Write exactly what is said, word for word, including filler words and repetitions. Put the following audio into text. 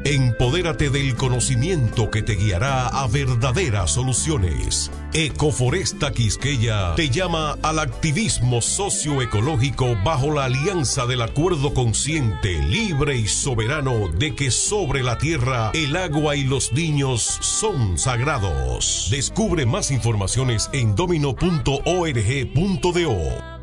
Empodérate del conocimiento que te guiará a verdaderas soluciones. Ecoforesta Quisqueya te llama al activismo socioecológico bajo la alianza del acuerdo consciente, libre y soberano de que sobre la tierra el agua y los niños son sagrados. Descubre más informaciones en domino punto org punto do.